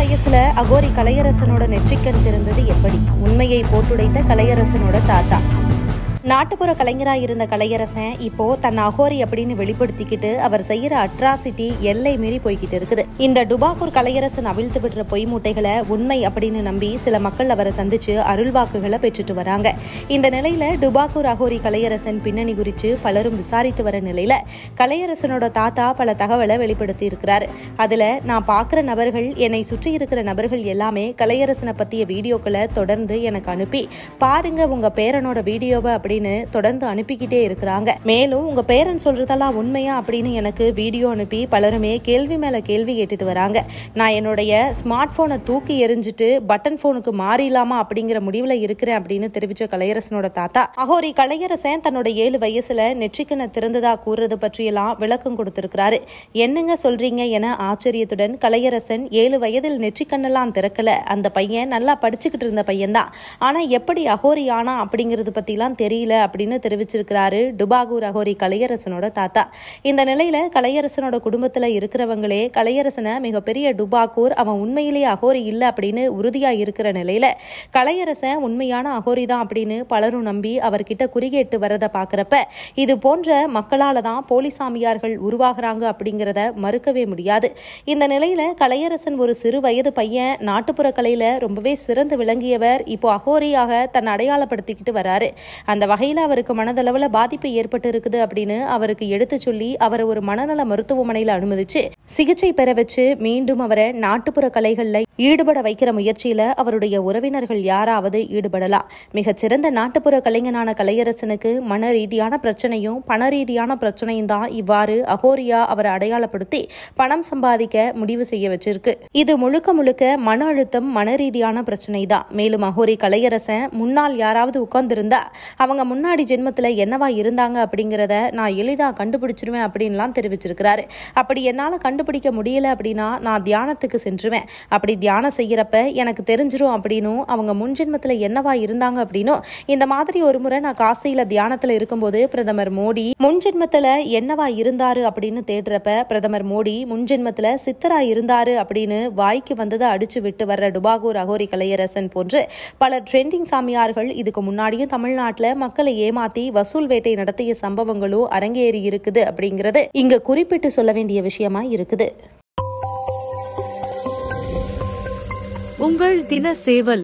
வயசுல அகோரி கலையரசனோட நெற்றிக்கண் திறந்தது எப்படி? உண்மையை போட்டுடைத்த கலையரசனோட தாத்தா. நாட்டுப்புற கலைஞராக இருந்த கலையரசன் இப்போ தன் அகோரி அப்படின்னு வெளிப்படுத்திக்கிட்டு அவர் செய்யற அட்ராசிட்டி எல்லை மீறி போய்கிட்டு இருக்குது. இந்த டுபாக்கூர் கலையரசன் அவிழ்த்து விடுற பொய் மூட்டைகளை உண்மை அப்படின்னு நம்பி சில மக்கள் அவரை சந்திச்சு அருள்வாக்குகளை பெற்றுட்டு வராங்க. இந்த நிலையில டுபாக்கூர் அகோரி கலையரசன் பின்னணி குறித்து பலரும் விசாரித்து வர நிலையில கலையரசனோட தாத்தா பல தகவலை வெளிப்படுத்தி இருக்கிறாரு. அதுல நான் பார்க்குற நபர்கள், என்னை சுற்றி இருக்கிற நபர்கள் எல்லாமே கலையரசனை பத்திய வீடியோக்களை தொடர்ந்து எனக்கு அனுப்பி பாருங்க உங்க பேரனோட வீடியோவை அப்படின்னு தொடர்ந்து அனுப்பிக்கிட்டே இருக்கிறாங்க. மேலும் உங்க பேரன் சொல்றதெல்லாம் உண்மையா அப்படின்னு எனக்கு வீடியோ அனுப்பி பலருமே கேள்வி மேல கேள்வி கேட்டுட்டு வராங்க. நான் என்னுடைய ஸ்மார்ட் போனை தூக்கி எரிஞ்சிட்டு பட்டன் போனுக்கு மாறிடலாமா அப்படிங்கிற முடிவுல இருக்கிறேன் அப்படின்னு தெரிவிச்ச கலையரசனோட தாத்தா அகோரி கலையரசன் தன்னோட 7 வயசுல நெற்றிக்கண்ணை திறந்ததா கூறுறது பற்றியெல்லாம் விளக்கம் கொடுத்திருக்கிறாரு. என்னங்க சொல்றீங்க என ஆச்சரியத்துடன் கலையரசன் 7 வயதில் நெற்றிக்கண்ணெல்லாம் திறக்கல, அந்த பையன் நல்லா படிச்சுக்கிட்டு இருந்த பையன்தான், ஆனா எப்படி அகோரி ஆனா அப்படிங்கிறது பத்திலாம் தெரியல அப்படின்னு தெரிவிச்சிருக்கிறாரு டுபாக்கூர் அகோரி கலையரசனோட தாத்தா. இந்த நிலையில கலையரசனோட குடும்பத்துல இருக்கிறவங்களே கலையரசனை மிகப்பெரிய டுபாக்கூர், அவன் உண்மையிலேயே அகோரி இல்லை அப்படின்னு உறுதியா இருக்கிற நிலையில கலையரசன் உண்மையான அகோரி தான் அப்படின்னு பலரும் நம்பி அவர்கிட்ட குறிகேட்டு வரதை பாக்குறப்ப இது போன்ற மக்களால தான் போலிசாமியார்கள் உருவாகிறாங்க அப்படிங்கிறத மறுக்கவே முடியாது. இந்த நிலையில கலையரசன் ஒரு சிறு வயது பையன், நாட்டுப்புற கலையில ரொம்பவே சிறந்து விளங்கியவர், இப்போ அகோரியாக தன்னை அடையாளப்படுத்திக்கிட்டு வராரு. அந்த வகையில் அவருக்கு மனதளவில் பாதிப்பு ஏற்பட்டு இருக்குது அப்படின்னு அவருக்கு எடுத்து சொல்லி அவரை ஒரு மனநல மருத்துவமனையில் அனுமதிச்சு சிகிச்சை பெற வச்சு மீண்டும் அவரை நாட்டுப்புற கலைகளில் ஈடுபட வைக்கிற முயற்சியில அவருடைய உறவினர்கள் யாராவது ஈடுபடலாம். மிகச்சிறந்த நாட்டுப்புற கலைஞனான கலையரசனுக்கு மன ரீதியான பிரச்சனையும் பண ரீதியான பிரச்சனையும் தான் இவ்வாறு அகோரியா அவரை அடையாளப்படுத்தி பணம் சம்பாதிக்க முடிவு செய்ய வச்சிருக்கு. இது முழுக்க முழுக்க மன அழுத்தம், மன ரீதியான பிரச்சனை தான். மேலும் அகோரி கலையரசன் முன்னால் யாராவது உட்கார்ந்திருந்தா அவங்க முன்னாடி ஜென்மத்துல என்னவா இருந்தாங்க அப்படிங்கிறத நான் எளிதா கண்டுபிடிச்சிருவேன் அப்படின்லாம் தெரிவிச்சிருக்கிறாரு. அப்படி என்னால கண்டுபிடிக்க முடியல அப்படின்னா நான் தியானத்துக்கு சென்றுவேன், அப்படி தியானம் செய்யறப்ப எனக்கு தெரிஞ்சிரும் அப்படின்னும், அவங்க முன் ஜென்மத்துல என்னவா இருந்தாங்க அப்படின்னும். இந்த மாதிரி ஒரு முறை நான் காசியில தியானத்துல இருக்கும்போது பிரதமர் மோடி முன் ஜென்மத்துல என்னவா இருந்தாரு அப்படின்னு தேடுறப்ப பிரதமர் மோடி முன் ஜென்மத்துல சித்தரா இருந்தாரு அப்படின்னு வாய்க்கு வந்ததை அடிச்சு விட்டு வர்ற டுபாக்கூர் அகோரி கலையரசன் போன்று பல ட்ரெண்டிங் சாமியார்கள் இதுக்கு முன்னாடியும் தமிழ்நாட்டில் மக்களை ஏமாத்தி வசூல் வேட்டை நடத்திய சம்பவங்களும் அரங்கேறி இருக்குது அப்படிங்கிறது இங்க குறிப்பிட்டு சொல்ல வேண்டிய விஷயமா இருக்குது. உங்கள் தின சேவல்.